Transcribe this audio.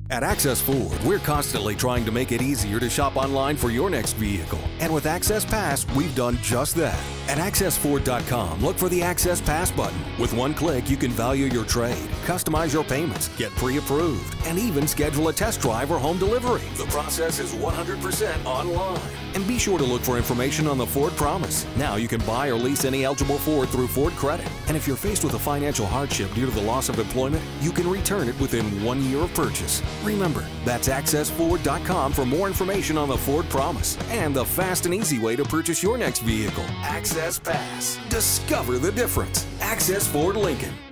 At Access Ford, we're constantly trying to make it easier to shop online for your next vehicle. And with Access Pass, we've done just that. At accessford.com, look for the Access Pass button. With one click, you can value your trade, customize your payments, get pre-approved, and even schedule a test drive or home delivery. The process is 100% online. And be sure to look for information on the Ford Promise. Now you can buy or lease any eligible Ford through Ford Credit. And if you're faced with a financial hardship due to the loss of employment, you can return it within 1 year of purchase. Remember, that's accessford.com for more information on the Ford Promise and the fast and easy way to purchase your next vehicle. Access Pass. Discover the difference. Access Ford Lincoln.